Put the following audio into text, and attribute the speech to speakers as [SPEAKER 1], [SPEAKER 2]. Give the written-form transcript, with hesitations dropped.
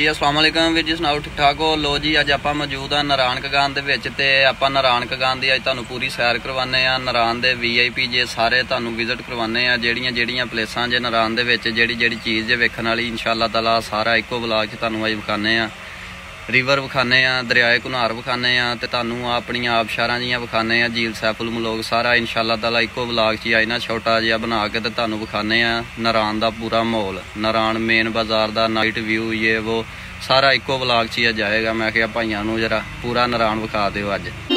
[SPEAKER 1] जी अस्सलाम वालेकुम वीर जी, सुनाओ ठीक ठाक हो। लो जी अज आप मौजूद हाँ नारायण कगान दे आप नारायण कगान की अज तुहानू पूरी सैर करवाने नारायण दे VIP जे सारे तुहानू विजिट करवाने जेड़ियां जेड़ियां प्लेसां जे नारायण दे विच जेड़ी जेड़ी चीज़ जे वेखण वाली इंशाअल्लाह ताला सारा इक्को ब्लॉग च तुहानू अज विखाने रिवर विखाने दरियाए घुनार विखाने ते तुहानू अपनियां आबशारां जियां विखाने झील सैफुल मलोग सारा इंशाअल्लाह ताला इक्को ब्लॉग च आई ना छोटा जिहा बना के ते तुहानू विखाने नारायण दा पूरा माहौल, नारायण मेन बाजार दा नाइट व्यू ये वो सारा इक्को ब्लॉग च ही जाएगा। मैं क्या भाइयों नू जरा पूरा नारायण विखा दिओ अज।